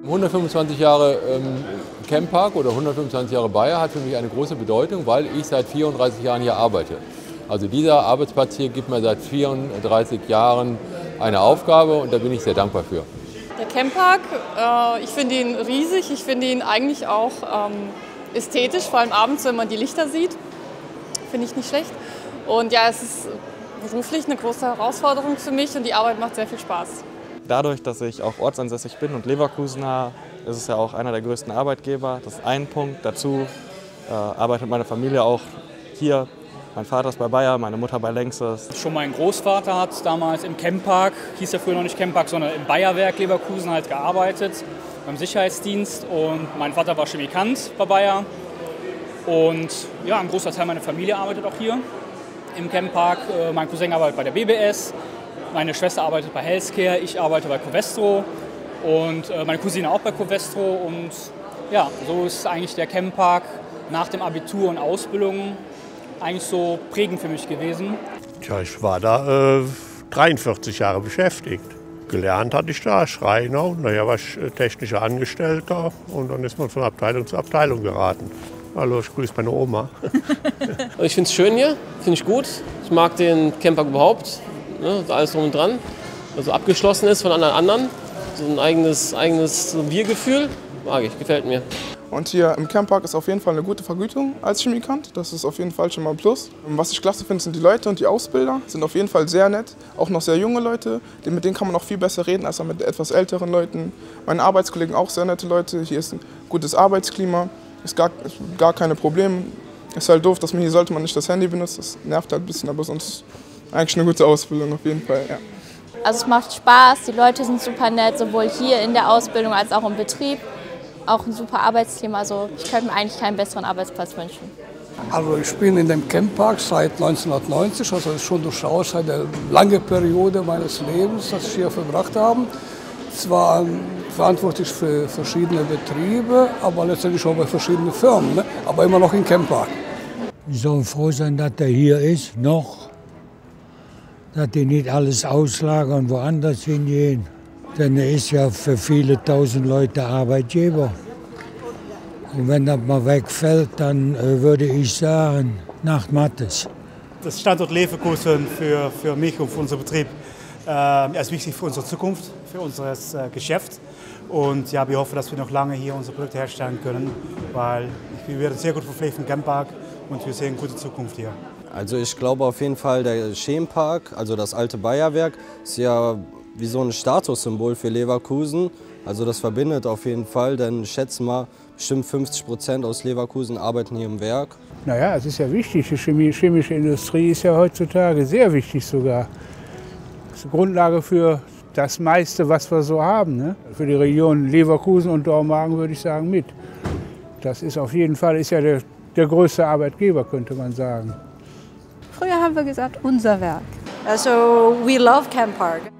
125 Jahre Chempark oder 125 Jahre Bayer hat für mich eine große Bedeutung, weil ich seit 34 Jahren hier arbeite. Also dieser Arbeitsplatz hier gibt mir seit 34 Jahren eine Aufgabe und da bin ich sehr dankbar für. Der Chempark, ich finde ihn riesig, ich finde ihn eigentlich auch ästhetisch, vor allem abends, wenn man die Lichter sieht, finde ich nicht schlecht. Und ja, es ist beruflich eine große Herausforderung für mich und die Arbeit macht sehr viel Spaß. Dadurch, dass ich auch ortsansässig bin und Leverkusener, ist es ja auch einer der größten Arbeitgeber. Das ist ein Punkt. Dazu arbeitet meine Familie auch hier. Mein Vater ist bei Bayer, meine Mutter bei Lanxess. Schon mein Großvater hat damals im Chempark, hieß ja früher noch nicht Chempark, sondern im Bayerwerk Leverkusen halt gearbeitet, beim Sicherheitsdienst. Und mein Vater war Chemikant bei Bayer. Und ja, ein großer Teil meiner Familie arbeitet auch hier im Chempark. Mein Cousin arbeitet bei der BBS, meine Schwester arbeitet bei Healthcare, ich arbeite bei Covestro und meine Cousine auch bei Covestro. Und ja, so ist eigentlich der Chempark nach dem Abitur und Ausbildung eigentlich so prägend für mich gewesen. Tja, ich war da 43 Jahre beschäftigt. Gelernt hatte ich da Schreiner und nachher war ich technischer Angestellter und dann ist man von Abteilung zu Abteilung geraten. Hallo, ich grüße meine Oma. Ich finde es schön hier, finde ich gut. Ich mag den Chempark überhaupt, ne, alles drum und dran. Also abgeschlossen ist von anderen. So ein eigenes Wir-Gefühl, mag ich, gefällt mir. Und hier im Chempark ist auf jeden Fall eine gute Vergütung als Chemikant. Das ist auf jeden Fall schon mal ein Plus. Was ich klasse finde, sind die Leute und die Ausbilder. Sind auf jeden Fall sehr nett. Auch noch sehr junge Leute. Mit denen kann man auch viel besser reden als mit etwas älteren Leuten. Meine Arbeitskollegen auch sehr nette Leute. Hier ist ein gutes Arbeitsklima. Ist gar keine Probleme. Ist halt doof, dass hier sollte man nicht das Handy benutzen. Das nervt halt ein bisschen, aber sonst eigentlich eine gute Ausbildung auf jeden Fall. Ja. Also es macht Spaß. Die Leute sind super nett, sowohl hier in der Ausbildung als auch im Betrieb. Auch ein super Arbeitsklima, also ich könnte mir eigentlich keinen besseren Arbeitsplatz wünschen. Also ich bin in dem Chempark seit 1990, also schon durchaus eine lange Periode meines Lebens, das ich hier verbracht habe. Zwar verantwortlich für verschiedene Betriebe, aber letztendlich auch bei verschiedenen Firmen, ne? Aber immer noch im Chempark. Wir sollen froh sein, dass er hier ist, noch, dass die nicht alles auslagern, woanders hingehen. Denn er ist ja für viele tausend Leute Arbeitgeber. Und wenn das mal wegfällt, dann würde ich sagen, nach Mattes. Das Standort Leverkusen für mich und für unseren Betrieb ist wichtig für unsere Zukunft, für unser Geschäft. Und ja, wir hoffen, dass wir noch lange hier unsere Produkte herstellen können, weil wir werden sehr gut verpflegt im Chempark und wir sehen eine gute Zukunft hier. Also ich glaube auf jeden Fall, der Chempark, also das alte Bayerwerk, ist ja wie so ein Statussymbol für Leverkusen. Also das verbindet auf jeden Fall, denn ich schätze mal, bestimmt 50% aus Leverkusen arbeiten hier im Werk. Naja, es ist ja wichtig, die chemische Industrie ist ja heutzutage sehr wichtig sogar. Das ist die Grundlage für das meiste, was wir so haben. Ne? Für die Region Leverkusen und Dormagen würde ich sagen mit. Das ist auf jeden Fall ist ja der größte Arbeitgeber, könnte man sagen. Früher haben wir gesagt, unser Werk. Also we love Chempark.